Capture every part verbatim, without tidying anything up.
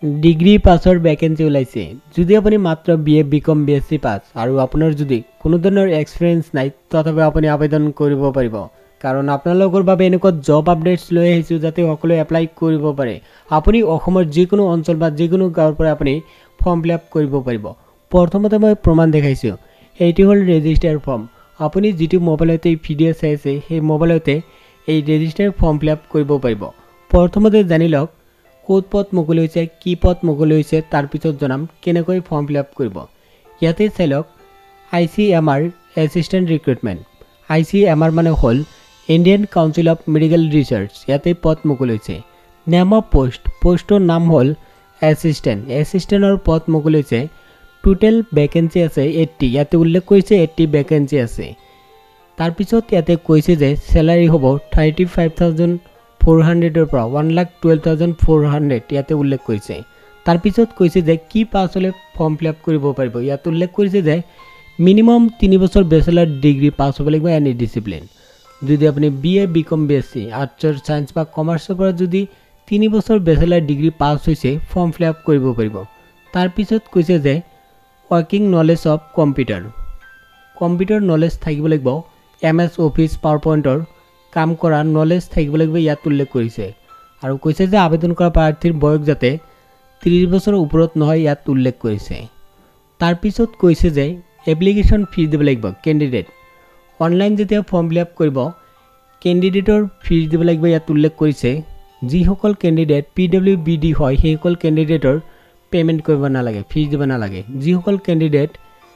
degree পাছৰ vacancy ওলাইছে যদি আপুনি মাত্ৰ বি এ বিকম বি.Sc পাছ আৰু আপোনাৰ যদি কোনো ধৰণৰ এক্সপেৰিয়েন্স নাই তথাপি আপুনি আবেদন কৰিব পাৰিব কাৰণ আপোনালোকৰ বাবে এনেকুৱা জব আপডেটস লৈ আহিছো যাতে সকলোৱে এপ্লাই কৰিব পাৰে আপুনি অসমৰ যিকোনো অঞ্চল বা যিকোনো গাঁৱৰ পৰা আপুনি ফৰ্ম ফিল আপ কৰিব পাৰিব প্ৰথমতে মই প্ৰমাণ দেখাইছো এইটো হ'ল ৰেজিষ্টাৰ ফৰ্ম আপুনি যেটো মোবাইলতে ভিডিও চাই আছে সেই মোবাইলতে এই ৰেজিষ্টাৰ ফৰ্ম ফিল আপ কৰিব পাৰিব প্ৰথমতে জানি লওক কোড পথ মুকলি হৈছে কি পথ মুকলি হৈছে তাৰ পিছত জনাম কেনেকৈ ফৰ্ম ফিল আপ কৰিব ইয়াতে চাই লওক I C M R Assistant Recruitment I C M R মানে হল Indian Council of Medical Research ইয়াতে পথ মুকলি হৈছে নেম অফ পোস্ট পোস্টৰ নাম হল অ্যাসিস্ট্যান্ট অ্যাসিস্ট্যান্টৰ পথ মুকলি হৈছে টোটাল ভ্যাকেন্সি আছে eighty ইয়াতে উল্লেখ কৰিছে eighty ভ্যাকেন্সি আছে তাৰ পিছত ইয়াতে কৈছে যে স্যালাৰি হ'ব thirty-five thousand four hundred ৰ পৰা one lakh twelve thousand four hundred ইয়াতে উল্লেখ কৰিছে তাৰ পিছত কৈছে যে কি পাছ হলে ফৰ্ম ফিল আপ কৰিব পাৰিব ইয়াতে উল্লেখ কৰিছে যে মিনিমাম তিনি বছৰ ব্যাচেলাৰ ডিগ্ৰী পাছ হ'ব লাগিব এনি ডিসিপ্লিন যদি আপুনি বিএ বিকম বিএসসি আৰ্টছৰ সায়েন্স বা কমাৰ্চৰ পৰা যদি তিনি বছৰ ব্যাচেলাৰ ডিগ্ৰী পাছ হৈছে ফৰ্ম ফিল আপ কৰিব পাৰিব তাৰ পিছত কৈছে যে working knowledge of computer computer knowledge থাকিব লাগিব এমএস অফিস পাৱাৰপইণ্টৰ কাম কৰা নলেজ থাকিব লাগিব ইয়াত উল্লেখ কৰিছে আৰু কৈছে যে আবেদন কৰা প্ৰাৰ্থীৰ বয়স যাতে ত্ৰিশ বছৰৰ ওপৰত নহয় ইয়াত উল্লেখ কৰিছে তাৰ পিছত কৈছে যে এপ্লিকেশন ফি দিব লাগিব ক্যান্ডিডেট অনলাইন যেতিয়া ফৰ্ম ফিল আপ কৰিব ক্যান্ডিডেটৰ ফি দিব লাগিব ইয়াত উল্লেখ কৰিছে যি সকল ক্যান্ডিডেট পিডব্লিউবিডি হয় সেই সকল ক্যান্ডিডেটৰ পেমেন্ট কৰিব নালাগে ফি দিব নালাগে যি সকল candidate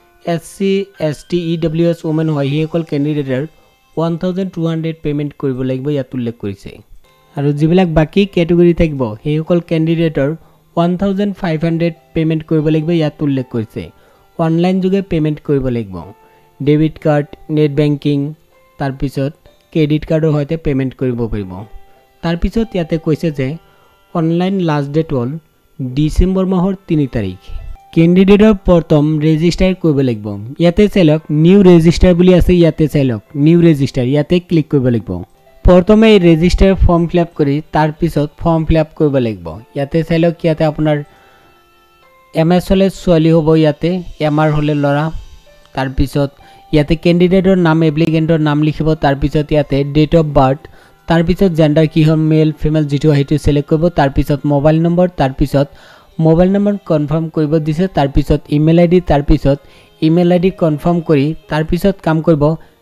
SC ST EWS women হয় সেই সকল ক্যান্ডিডেটৰ one thousand two hundred payment কৰিব লাগিব ইয়াত উল্লেখ কৰিছে আৰু যিবিলাক বাকি ক্যাটেগৰি থাকিব সেই সকল ক্যান্ডিডেটৰ one thousand five hundred payment কৰিব লাগিব ইয়াত উল্লেখ কৰিছে অনলাইন যোগে পেমেন্ট কৰিব লাগিব ডেবিট কাৰ্ড নেট বেংকিং তাৰ পিছত ক্ৰেডিট কাৰ্ডৰ হৈতে পেমেন্ট কৰিব পাৰিব তাৰ পিছত ইয়াতে কৈছে যে অনলাইন লাষ্ট ডেট হ'ল ডিসেম্বৰ মাহৰ তিনি তাৰিখ ক্যান্ডিডেটৰ প্ৰথম ৰেজিষ্টাৰ কৰিব লাগিব ইয়াতে চাইলক নিউ ৰেজিষ্টাৰ বুলি আছে ইয়াতে চাইলক নিউ ৰেজিষ্টাৰ ইয়াতে ক্লিক কৰিব লাগিব প্ৰথমে ৰেজিষ্টাৰ ফৰ্ম ফিল আপ কৰি তাৰ পিছত ফৰ্ম ফিল আপ কৰিব লাগিব ইয়াতে চাইলক ইয়াতে আপোনাৰ এমএস হলে ছোৱালী হ'ব ইয়াতে এমআৰ হলে লৰা তাৰ পিছত ইয়াতে ক্যান্ডিডেটৰ নাম এপ্লিকেন্টৰ নাম লিখিব তাৰ পিছত ইয়াতে ডেট অফ বাৰ্থ তাৰ পিছত জেন্ডাৰ কি হ'ল মেল ফিমেল যেটো হেতু সিলেক্ট কৰিব তাৰ পিছত মোবাইল নম্বৰ তাৰ পিছত মোবাইল নম্বৰ কনফার্ম কৰিব দিছে তাৰ পিছত ইমেইল আইডি তাৰ পিছত ইমেইল আইডি কনফার্ম কৰি তাৰ পিছত কাম কৰিব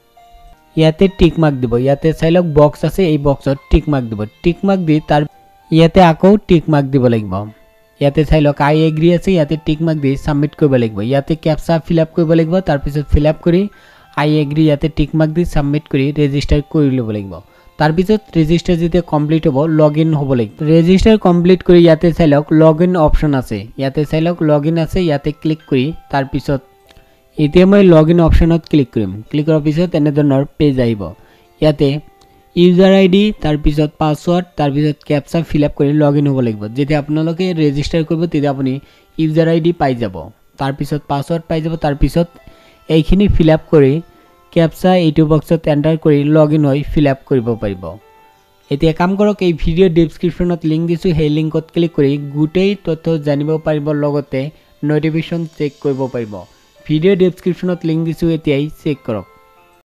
ইয়াতে টিক মাৰ্ক দিব ইয়াতে চাইলক বক্স আছে এই বক্সত টিক মাৰ্ক দিব টিক মাৰ্ক দি তাৰ ইয়াতে আকৌ টিক মাৰ্ক দিব লাগিব ইয়াতে চাইলক আই এগ্ৰি আছে ইয়াতে টিক মাৰ্ক দি সাবমিট কৰিব লাগিব ইয়াতে ক্যাপচা ফিল আপ কৰিব লাগিব তাৰ পিছত ফিল আপ কৰি আই এগ্ৰি ইয়াতে টিক মাৰ্ক দি সাবমিট কৰি ৰেজিষ্টাৰ কৰি ল'ব লাগিব তাৰ পিছত ৰেজিষ্টাৰ যেতিয়া কমপ্লিট হ'ব লগইন হ'ব লাগিব ৰেজিষ্টাৰ কমপ্লিট কৰি ইয়াতে চাইলক লগইন অপচন আছে ইয়াতে চাইলক লগইন আছে ইয়াতে ক্লিক কৰি তাৰ পিছত এতিয়া মই লগইন অপচনত ক্লিক কৰিম ক্লিক কৰাৰ পিছত এনে ধৰণৰ পেজ আহিব ইয়াতে ইউজাৰ আইডি তাৰ পিছত পাসওয়াৰ্ড তাৰ পিছত ক্যাপচা ফিল আপ কৰি লগইন হ'ব লাগিব যেতিয়া আপোনালোকে ৰেজিষ্টাৰ কৰিব তেতিয়া আপুনি ইউজাৰ আইডি পাই যাব তাৰ পিছত পাসওয়াৰ্ড পাই যাব তাৰ পিছত এইখিনি ফিল আপ কৰি ক্যাপচা এইটো বক্সত এন্টাৰ কৰি লগইন হৈ ফিল আপ কৰিব পাৰিব এতিয়া কাম কৰক এই ভিডিও ডেসক্ৰিপচনত লিংক দিছো সেই লিংকত ক্লিক কৰি গুটেই তথ্য জানিব পাৰিব লগতে নোটিফিকেশন চেক কৰিব পাৰিব ভিডিও ডেসক্ৰিপচনত লিংক দিছো এতিয়াই চেক কৰক